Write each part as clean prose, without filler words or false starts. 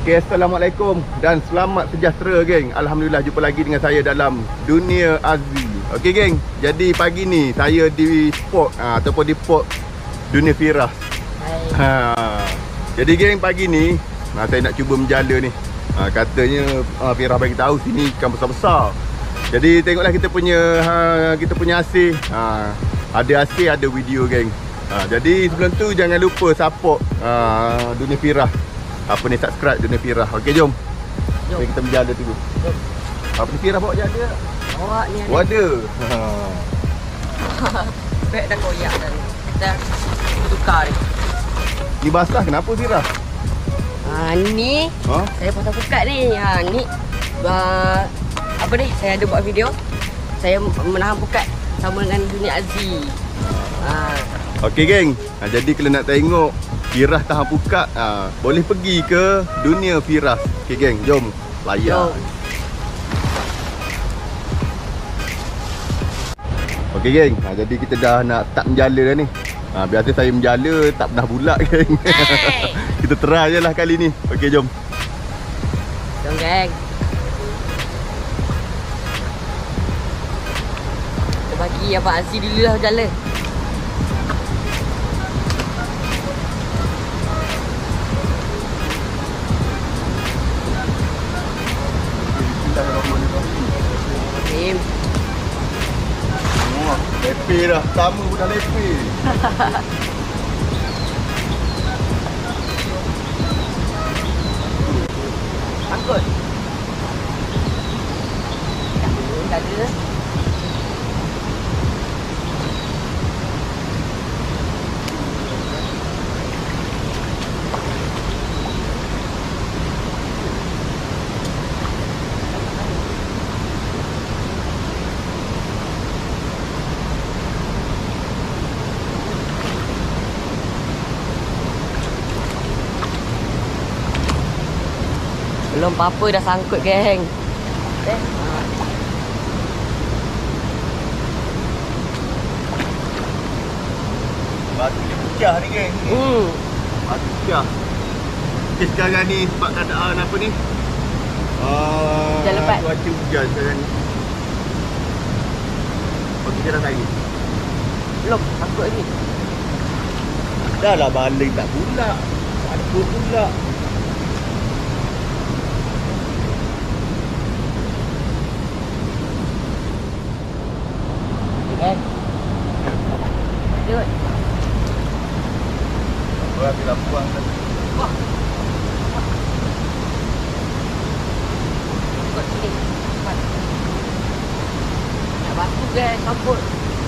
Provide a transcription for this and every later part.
Okey, Assalamualaikum dan selamat sejahtera geng. Alhamdulillah jumpa lagi dengan saya dalam Dunia Azzi. Okey geng, jadi pagi ni saya di spot ataupun di port Dunia Firas. Jadi geng, pagi ni saya nak cuba menjala ni. Katanya Firas bagi tahu sini ikan besar-besar. Jadi tengoklah kita punya asih. Ada asih, ada video geng. Jadi sebelum tu jangan lupa support Dunia Firas. Subscribe Dunia Firas. Okey, jom. Jom kita berjala dulu. Jom. Apa ni Firas bawa jala? Bawa ni ada. Ada. Beg dah koyak dah. Kita tukar ni. Ni basah kenapa Firas? Ni saya pasang pukat ni. Ni apa ni? Saya ada buat video. Saya menahan pukat sama dengan Dunia Azzi. Okey geng. Jadi kalau nak tengok Firas tahan pukat, boleh pergi ke Dunia Firas. Okey geng, jom layar. Okey geng, jadi kita dah nak start menjala dah ni. Biasa saya menjala tak pernah bulat geng. Kita try je lah kali ni. Okey, jom. Jom geng. Kita bagi Abang Azzi dulu lah berjala. Lepi dah, sama pun dah lepi. Angkut. Tak ada. Belum apa-apa dah sangkut geng. Batu ni pecah ni geng. Batu pecah. Okay, sekarang ni sebab keadaan apa ni? Hujan lebat. Cuaca hujan sekarang ni. Okey, kita dah lagi. Belum sangkut lagi. Dah lah baling tak pula. Tak ada pula. Lanjut. Orang bila buang tadi. Wah. Ikut sini. Cepat. Nak batu guys, sambut.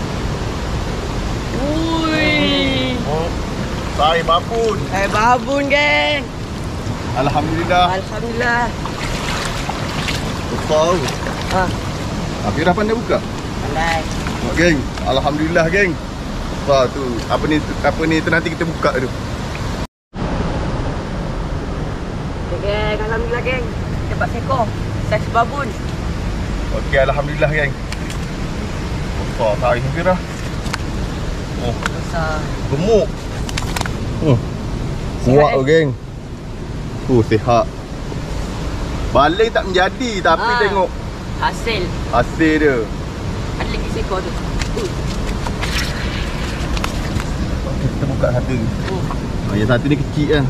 Ui. Saya babun. Babun geng. Alhamdulillah. Alhamdulillah. Besar. Firas pandai buka? Pandai. Geng, alhamdulillah geng. Wah tu, apa ni tu nanti kita buka tu. Okay, geng, alhamdulillah geng. Dapat seekor saiz babun. Okey, alhamdulillah geng. Besar saiz Firas. Oh, Besar. gemuk. Kuat tu geng. Sihat. Baling tak menjadi tapi tengok hasil dia. Ada lagi seekor tu. Kita buka satu. Yang satu ni kecil kan.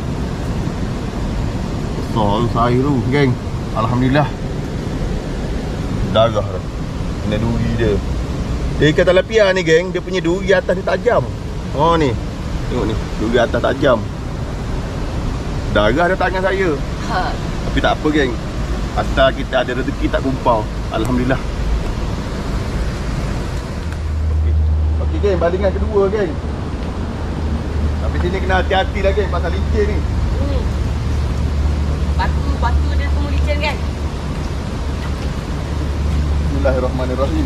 Besar tu saiz tu geng. Alhamdulillah. Darah tu. Kena duri dia. Ikan tilapia ni geng, dia punya duri atas ni tajam. Oh ni. Tengok ni, duri atas tajam. Darah ada tangan saya. Tapi tak apa geng. Asal kita ada rezeki tak gumpau. Alhamdulillah. Okey geng, balingan kedua geng. Tapi sini kena hati-hati lah geng pasal licin ni. Batu dia semua licin geng. Bismillahirrahmanirrahim.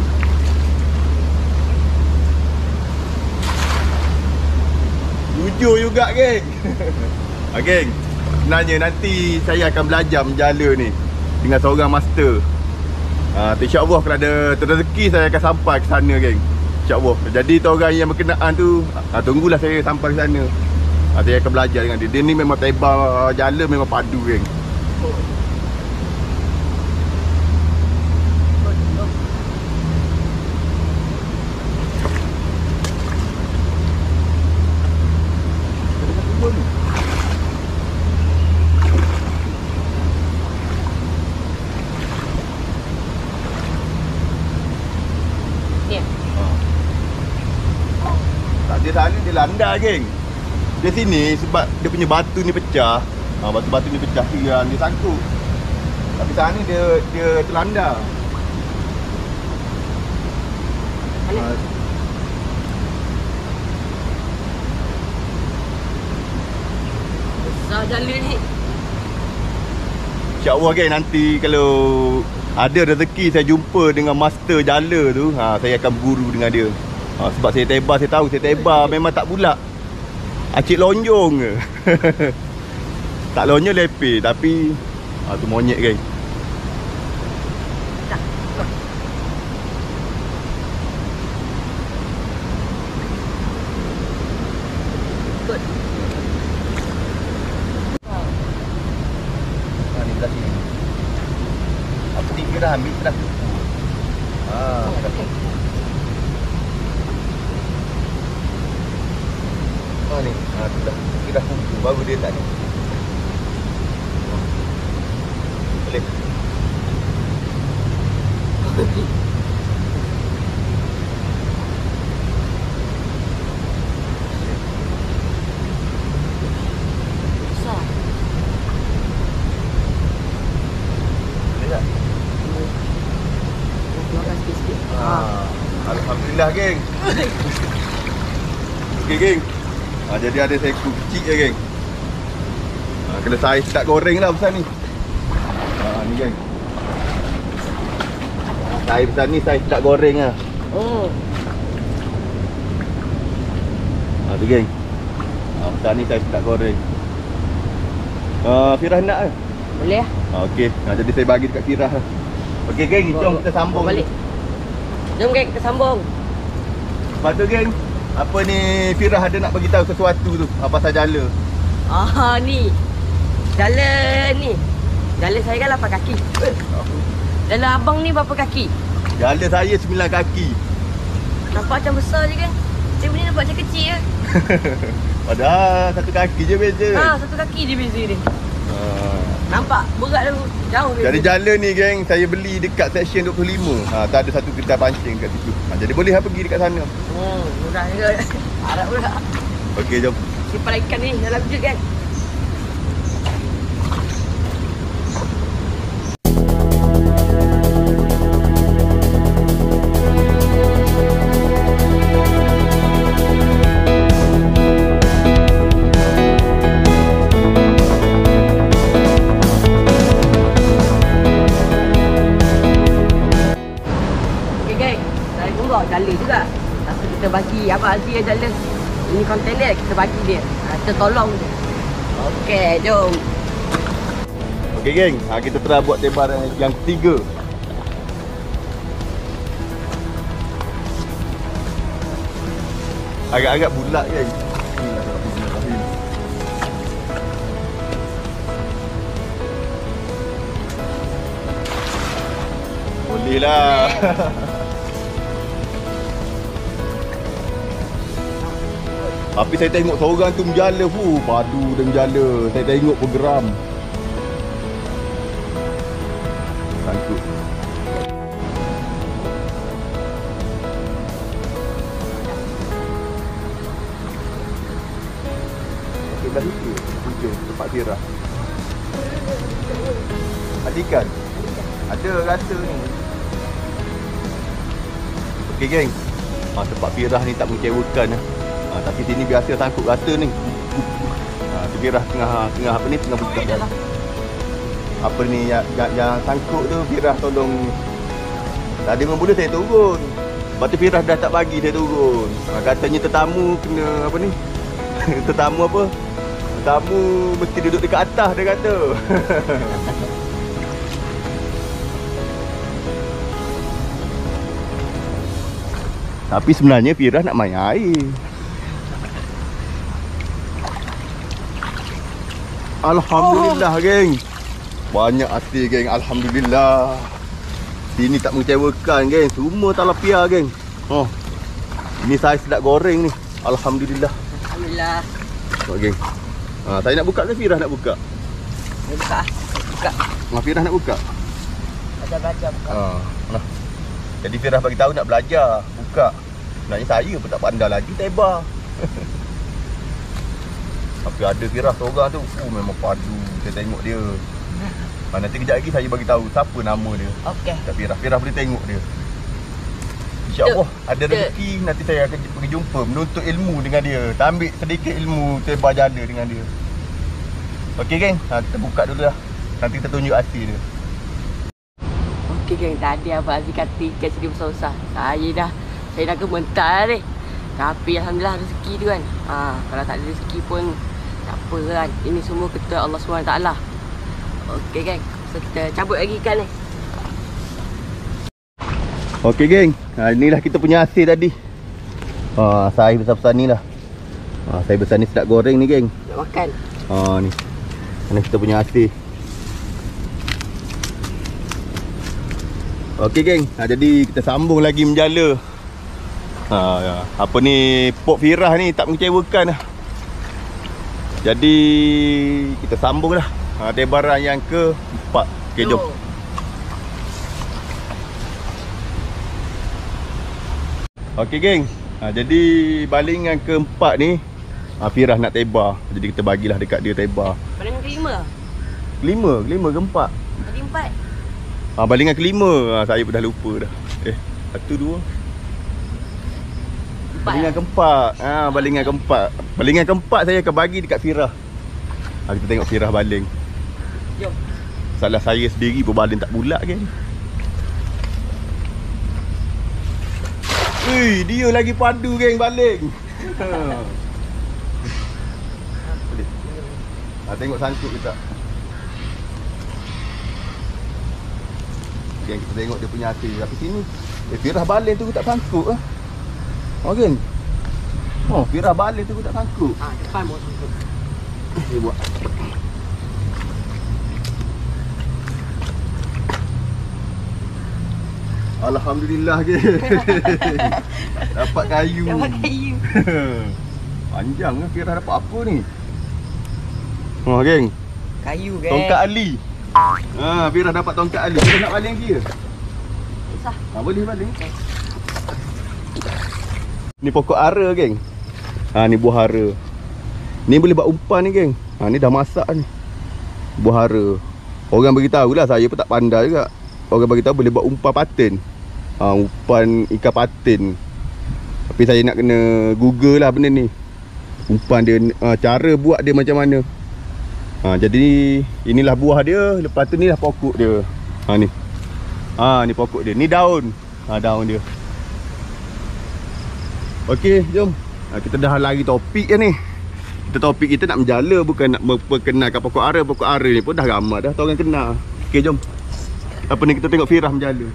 Jujur juga geng. Geng, sebenarnya nanti saya akan belajar menjala ni dengan seorang master. InsyaAllah kalau ada rezeki saya akan sampai ke sana geng. InsyaAllah. Jadi tu orang yang berkenaan tu, tunggulah saya sampai ke sana. Saya akan belajar dengan dia. Dia ni memang tebal jala, memang padu geng. sana dia landai, geng. Dia sini sebab dia punya batu ni pecah. Batu-batu ni pecah yang dia sangkut. Tapi sana dia terlandar. Besar jala ni. InsyaAllah, geng, nanti kalau ada rezeki saya jumpa dengan master jala tu, saya akan berburu dengan dia. Sebab saya tebar, saya tahu saya tebar memang tak bulat. Acik lonjong ke. Tak lonjong lepeh, tapi tu monyet, geng. Dah ambil dah kupu. Dah kupu. Ni. Tu dah. Dah kupu baru dia tak ni. Boleh. Besar. Boleh tak? Sikit-sikit. Alhamdulillah, geng. Okey, geng. Jadi ada seekor kecil je, geng. Kena saiz tak goreng lah besar ni. Ni, geng. Saiz besar ni saiz tak goreng lah. Tu, geng. Besar ni saiz tak goreng. Firah nak ke? Boleh lah. Okey. Jadi saya bagi dekat Firah lah. Okey, geng, jom kita sambung balik. Jom, geng, kita sambung. Lepas tu, geng, apa ni Firah ada nak bagi tahu sesuatu tu pasal jala. Ni. Jala ni. Jala saya kan 8 kaki. Jala abang ni berapa kaki? Jala saya 9 kaki. Nampak macam besar je, kan? Dia punya nampak macam kecil je. Padahal satu kaki je beza. Satu kaki je beza dia. Nampak berat tu jauh. Jadi jala ni, geng, saya beli dekat section 25. Tak ada satu kedai pancing kat situ. Jadi boleh pergi dekat sana. Murah juga. Harap pula. Okey, jom. Simpan ikan ni dalam jut, kan? Jala juga. Lepas tu kita bagi Abang Aziz yang jala. Ini kontainer kita bagi dia. Kita tolong dia. Okey, jom. Okey, geng. Kita try buat tebaran yang ketiga. Agak-agak bulat, geng. Boleh lah. Tapi saya tengok seorang tu menjala, padu dia menjala. Saya tengok bergeram. Sangkut. Sebelah situ, hujung tempat Firah. Ada ikan? Ada rasa ni. Okey, geng. Tempat Firah ni tak mengecewakan. Tapi sini biasa sangkut rata ni. Tu Firah tengah apa ni, tengah buka. Apa ni yang sangkut tu Firah tolong. Tadi mula saya turun. Lepas tu Firah dah tak bagi saya turun. Katanya tetamu kena apa ni? Tetamu apa? Tetamu mesti duduk dekat atas, dia kata. Tapi sebenarnya Firah nak main air. Alhamdulillah, geng. Banyak hati, geng. Alhamdulillah. Sini tak mengecewakan, geng. Semua tilapia, geng. Ini saiz sedap goreng ni. Alhamdulillah. Alhamdulillah. Geng. Saya nak buka ke Firah nak buka? Buka. Firah nak buka? Belajar buka. Nah. Jadi Firah bagi tahu nak belajar buka. Sebenarnya saya pun tak pandai lagi tebar. Tapi ada Firah seorang tu, memang padu. Saya tengok dia. Nanti kejap lagi saya bagi tahu siapa nama dia. Okey. Tak Firah boleh tengok dia. InsyaAllah ada rezeki nanti saya akan pergi jumpa, menuntut ilmu dengan dia. Tak ambil sedikit ilmu tebar jala dengan dia. Okey geng, kita buka dulu lah. Nanti kita tunjuk asli dia. Okey geng, tadi Abang Aziz kata ikan sini besar-besar. Saya dah gementar ni. Tapi alhamdulillah rezeki tu kan. Kalau tak ada rezeki pun tak apa kan. Ini semua ketua Allah SWT. Okey geng, so kita cabut lagi ikan ni. Okey geng, inilah kita punya hasil tadi. Saiz besar-besar ni lah. Saiz besar ni sedap goreng ni geng. Nak makan. Ni. Ini kita punya hasil. Okey geng, jadi kita sambung lagi menjala. Apa ni, pok Firah ni tak mengecewakan lah. Jadi kita sambung lah. Tebaran yang ke-4. Okey, jom. Okey geng, jadi balingan ke-4 ni Firah nak tebar. Jadi kita bagilah dekat dia tebar. Balingan ke-5? Kelima ke-4? Tadi 4. Balingan ke-5. Saya pun dah lupa dah. 1, 2. Balingan ke-4. Balingan ke-4. Balingan ke-4 saya akan bagi dekat Firah. Kita tengok Firah baling. Jom. Salah saya sendiri pun baling tak bulat kan. Dia lagi padu geng baling. Tengok sangkut ke tak. Geng, kita tengok dia punya hasil. Tapi sini Firah baling tu tak sangkut geng. Firah baling tu tak sangkut. Depan mau sangkut. Dia buat. Alhamdulillah geng. Dapat kayu. Panjang lah Firah dapat apa ni. Geng. Kayu geng. Tongkat Ali. Firah dapat tongkat Ali. Kita nak baling dia. Susah. Boleh baling. Ni pokok ara geng. Ni buah ara. Ni boleh buat umpan ni geng. Ni dah masak ni. Buah ara. Orang beritahu lah, saya pun tak pandai juga. Orang beritahu boleh buat umpan patin. Umpan ikan patin. Tapi saya nak kena Google lah benda ni. Umpan dia, cara buat dia macam mana. Jadi inilah buah dia. Lepas tu ni lah pokok dia. Ni. Ni pokok dia. Ni daun. Daun dia. Okey, jom. Kita dah lari topik kan ni. Topik kita nak menjala, bukan nak memperkenalkan pokok ara. Pokok ara ni pun dah ramai dah orang kenal. Okey, jom. Apa ni, kita tengok Firah menjala.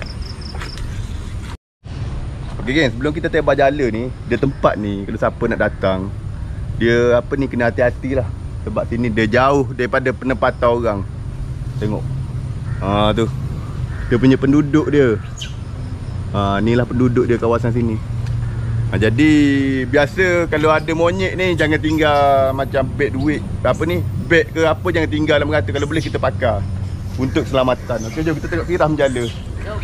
Okey geng, sebelum kita tebar jala ni, dia tempat ni kalau siapa nak datang, dia apa ni kena hati-hati lah. Sebab sini dia jauh daripada penempatan orang. Tengok. Tu. Dia punya penduduk dia. Inilah penduduk dia kawasan sini. Jadi biasa kalau ada monyet ni jangan tinggal macam beg duit apa ni, beg ke apa, jangan tinggal dalam merata. Kalau boleh kita pakar untuk keselamatan. Okey, jom kita tengok Firah menjala. Jom.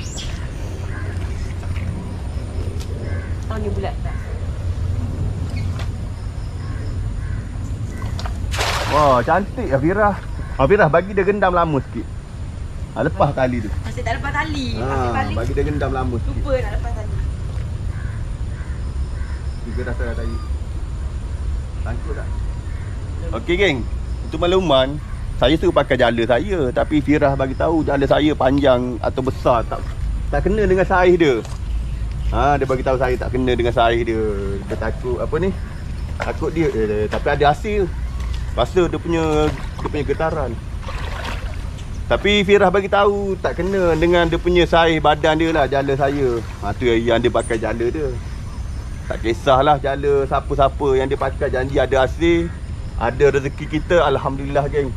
Ni bulat tak? Wah, cantik lah Firah. Firah bagi dia gendam lama sikit. Lepas tali tu. Asyik tak lepas tali. Asyik balik. Bagi dia gendam lama sikit. Lupa nak lepas tali. Kita dah tadi. Sangkut tak? Okey geng, untuk makluman, saya suruh pakai jala saya, tapi Firah bagi tahu jala saya panjang atau besar tak kena dengan saiz dia. Dia bagi tahu saya tak kena dengan saiz dia. Dia takut apa ni? Takut dia tapi ada hasil. Rasa dia punya getaran. Tapi Firah bagi tahu tak kena dengan dia punya saiz badan dia lah jala saya. Tu yang dia pakai jala dia. Tak kisahlah jala siapa-siapa yang dia pakai, janji ada hasil, ada rezeki kita, alhamdulillah geng.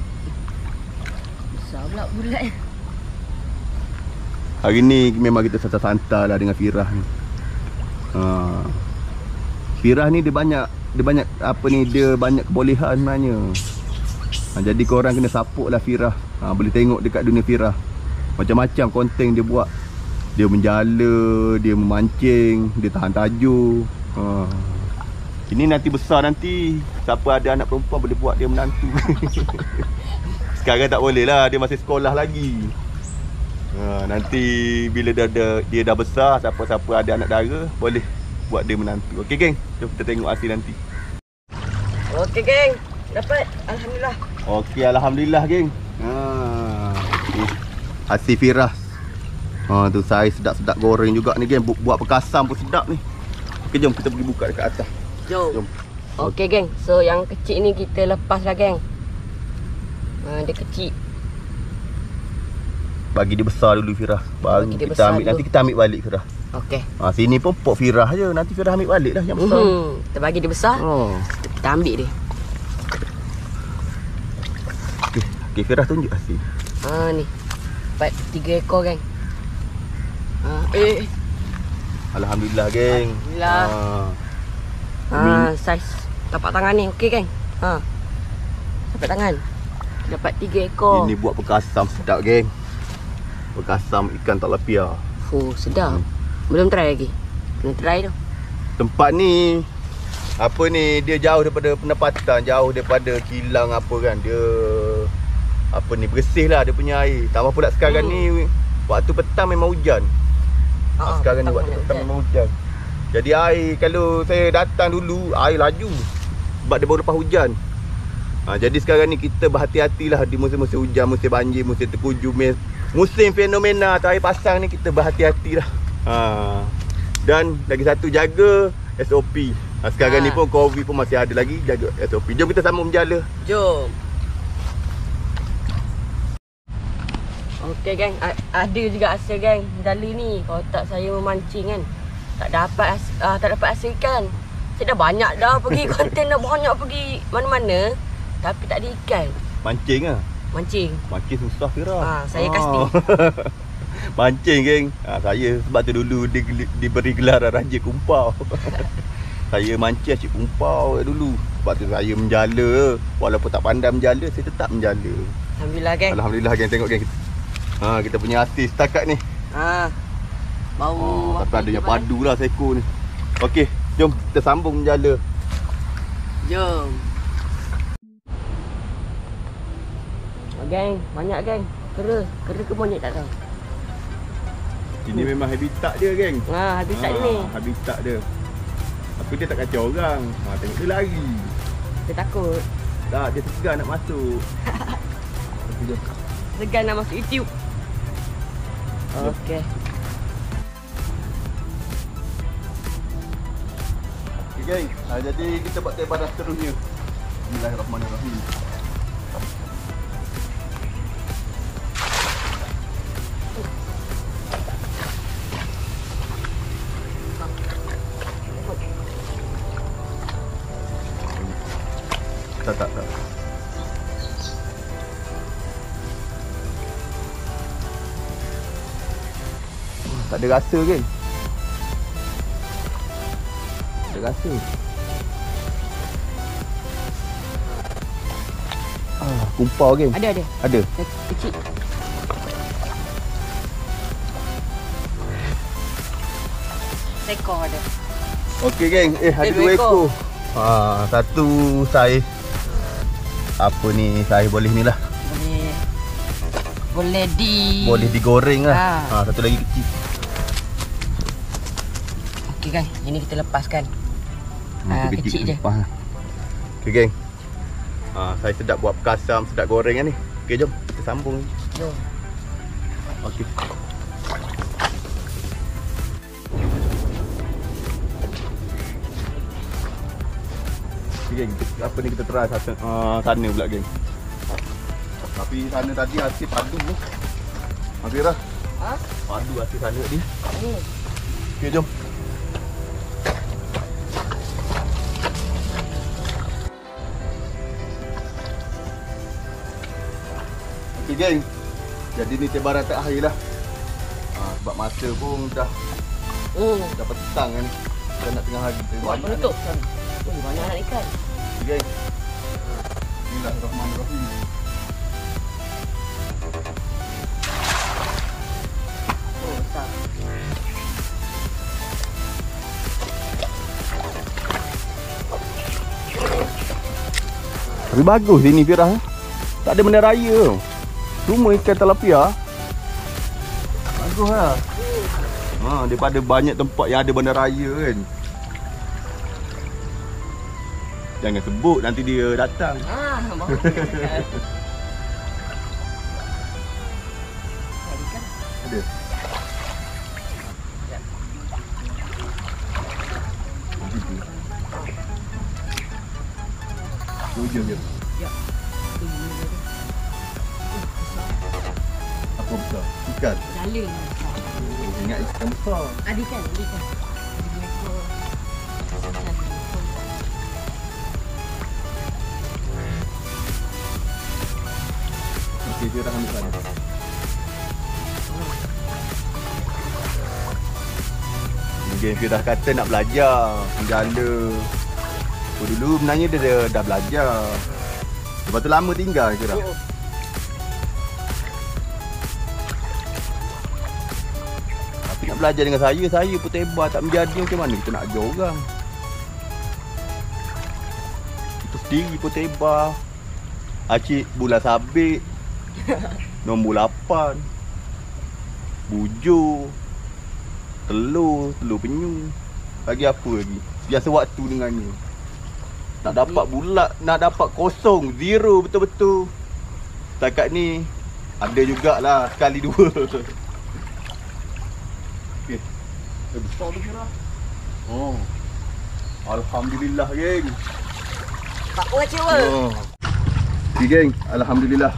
Besar pula bulat. Hari ni memang kita santai-santai lah dengan Firah ni. Firah ni dia banyak apa ni, dia banyak kebolehan sebenarnya. Jadi korang kena support lah Firah. Boleh tengok dekat dunia Firah, macam-macam konten dia buat. Dia menjala, dia memancing, dia tahan tajuk. Ini nanti besar nanti. Siapa ada anak perempuan boleh buat dia menantu. Sekarang tak boleh lah, dia masih sekolah lagi. Nanti bila dia dah besar, siapa-siapa ada anak dara boleh buat dia menantu. Okey geng, jom kita tengok hasil nanti. Okey geng, dapat. Alhamdulillah. Okey, alhamdulillah geng. Hasil Firas. Tu saiz sedap-sedap goreng juga ni geng. Buat perkasam pun sedap ni. Okey, jom kita pergi buka dekat atas. Jom. Okey geng, so yang kecil ni kita lepas lah geng. Dia kecil. Bagi dia besar dulu Firas. Baru Bagi dia kita besar ambil dulu. nanti kita ambil balik Firas. Okey. Sini pun pok Firas je. Nanti Firas ambil balik dah yang besar. Kita bagi dia besar. Kita ambil dia. Okey, Firas tunjuk hasil. Ni. Dapat 3 ekor geng. Alhamdulillah geng. Alhamdulillah. Saiz tapak tangan ni okey geng. Tapak tangan. Dapat 3 ekor. Ini buat perkasam sedap geng. Perkasam ikan talapia. Sedap. Belum try lagi. Kena try tu. Tempat ni apa ni, dia jauh daripada pendapatan, jauh daripada kilang apa kan. Dia apa ni, bersih lah dia punya air. Tambah pula sekarang ni waktu petang memang hujan. Sekarang ni waktu petang memang hujan. Jadi air, kalau saya datang dulu, air laju sebab dia baru lepas hujan. Jadi sekarang ni kita berhati-hatilah di musim-musim hujan, musim banjir, musim terkuju, musim fenomena atau air pasang ni kita berhati-hatilah. Dan lagi satu, jaga SOP. Sekarang ni pun COVID pun masih ada lagi, jaga SOP. Jom kita sambung menjala. Jom. Okey geng, ada juga hasil geng menjala ni. Kalau tak saya memancing kan, tak dapat hasil ikan. Saya dah banyak dah pergi konten, dah banyak pergi mana-mana, tapi tak ada ikan. Mancing lah. Mancing susah Fira. Saya casting. Mancing geng. Saya sebab tu dulu diberi gelar Raja Kumpau. Saya mancing asyik kumpau dulu. Sebab tu saya menjala. Walaupun tak pandai menjala, saya tetap menjala. Alhamdulillah geng. Alhamdulillah geng, tengok geng. Kita punya hasil setakat ni. Bau tapi ada yang padu lah seekor ni. Okey, jom kita sambung menjala. Jom. Geng, banyak geng. Kera ke monyet tak tahu. Ini memang habitat dia geng. Habitat dia ni. Habitat dia. Tapi dia tak kacau orang. Tengok dia lari. Dia takut. Tak, dia segan nak masuk. Segan nak masuk YouTube. Okey. Okey geng. Jadi kita buat tebaran seterusnya. Bismillahirrahmanirrahim. Tak. Tak ada rasa kan? Tak ada rasa. Kumpau kan? Ada. Ada. Kecil. Seekor ada. Okey geng, ada 2 ekor. Satu saiz apa ni, saiz boleh ni lah. Boleh digoreng lah. Satu lagi kecil. Okey geng, ini kita lepaskan. Kecil je. Okey geng. Saya sedap buat perkasam, sedap goreng kan ni. Okey, jom kita sambung. Jom. Okey. Geng, apa ni kita try sana pula geng. Tapi sana tadi hasil padu tu. Fira. Padu hasil sana tadi. Okey, jom. Okey geng. Jadi ni tebaran terakhir lah. Sebab masa pun dah petang kan. Dah nak tengah hari. Buat penutup kan. Banyak nak ikan. Okey. Bismillahirrahmanirrahim. Besar. Tapi bagus sini Firah. Tak ada benda raya. Semua ikan tilapia. Bagus lah. Daripada banyak tempat yang ada benda raya kan. Jangan sebut nanti dia datang. Bagus. Ada. Hujung je. Ya. Apa besar? Ikan. Jala. Ingat ikan besar. Ada ikan. Ada ekor. Okey, dia dah ambil sana. Mungkin dia dah kata nak belajar jala. Dulu sebenarnya dia dah belajar. Lepas tu lama tinggal je dah. Tapi nak belajar dengan saya pun tebar tak menjadi, macam mana kita nak ajar orang. Kita sendiri pun tebar. Acik bulan sabit. Nombor 8. Bujur. Telur penyu. Lagi apa lagi? Biasa waktu dengannya. Nak dapat bulat, nak dapat kosong, zero betul-betul. Setakat ni ada jugalah sekali dua. Okey. Besar tu kira. Alhamdulillah geng. Tak apa kecewa. Okey geng, alhamdulillah.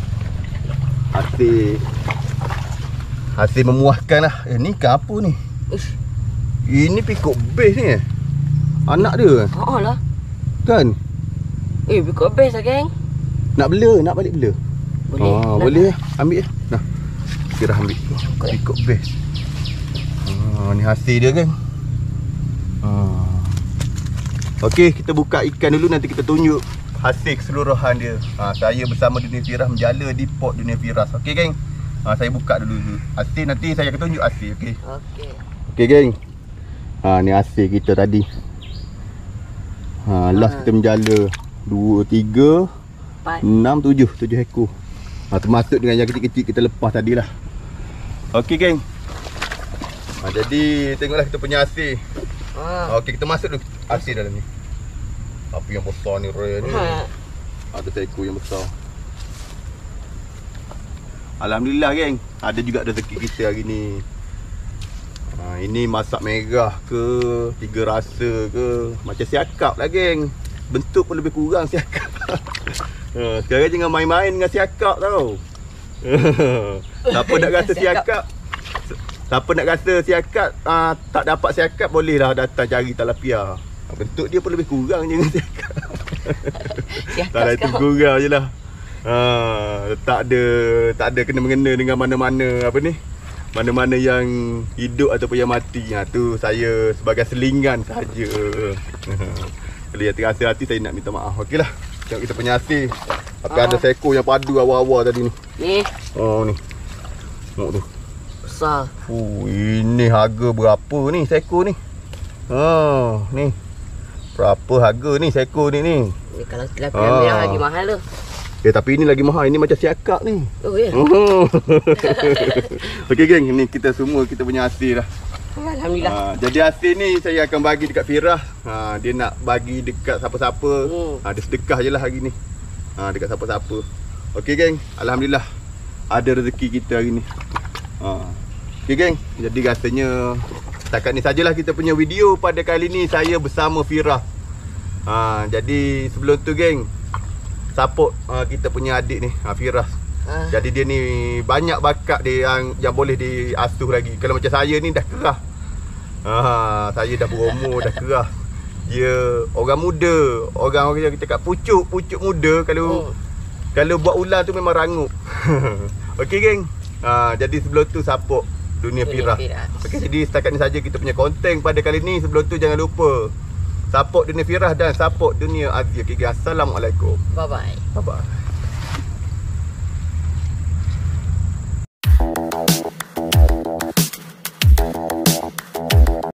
Hasil memuaskan lah. Ni ikan apa ni? Ini pikuk base ni anak dia. Lah. Kan? Pikuk base lah geng. Nak bela, nak balik bela. Boleh. Boleh lah. Ambil je. Nah. Kira ambil. Pikuk base. Ni hasil dia kan. Okey, kita buka ikan dulu, nanti kita tunjuk hasil keseluruhan dia. Saya bersama Dunia Firas menjala di Port Dunia Firas. Okey geng. Saya buka dulu hasil, nanti saya akan tunjuk hasil. Okey. Okey geng. Ni hasil kita tadi. Last kita menjala 2, 3, 4, 6, 7 ekor. Termasuk dengan yang kecil-kecil kita lepas tadilah. Okey geng. Jadi tengoklah kita punya hasil. Okey, kita masuk dulu hasil dalam ni. Apa yang besar ni Ray ni. Ada ekor yang besar. Alhamdulillah geng. Ada juga rezeki kita hari ni. Ini masak merah ke, 3 rasa ke, macam siakap lah geng. Bentuk pun lebih kurang siakap. Sekarang jangan main-main dengan siakap tau. Siapa nak rasa siakap, siapa nak rasa siakap, tak dapat siakap, bolehlah datang cari tilapia. Bentuk dia pun lebih kurang je dengan siakap. Tak ada, itu kurang je lah. Tak ada kena-mengena dengan mana-mana apa ni, mana-mana yang hidup ataupun yang mati. Tu saya sebagai selingan sahaja. Kalau yang terasa hati, saya nak minta maaf. Okeylah. Tengok kita punya hasil. Tapi ada seekor yang padu awal-awal tadi ni. Ni. Ni. Tengok tu. Besar. Ini harga berapa ni seekor ni? Ni. Berapa harga ni seekor ni? Kalau tilapia merah lagi mahal tu. Tapi ini lagi mahal. Ini macam siakap ni. Ya. Okey geng, ni kita semua kita punya hasil lah. Alhamdulillah. Jadi hasil ni saya akan bagi dekat Firas. Dia nak bagi dekat siapa-siapa. Dia sedekah je lah hari ni. Dekat siapa-siapa. Okey geng, alhamdulillah ada rezeki kita hari ni. Okey geng, jadi rasanya setakat ni sajalah kita punya video pada kali ni saya bersama Firas. Jadi sebelum tu geng, support kita punya adik ni, Firas. Jadi dia ni banyak bakat dia yang boleh diasuh lagi. Kalau macam saya ni dah kerah. Saya dah berumur, dah kerah. Dia orang muda, orang yang kita cakap pucuk muda. Kalau buat ular tu memang rangup. Okey geng. Jadi sebelum tu support Dunia Firas. Okey, jadi setakat ni saja kita punya konten pada kali ni. Sebelum tu jangan lupa support Dunia Firas dan support Dunia Azia. Okey, assalamualaikum. Bye bye. Bye bye.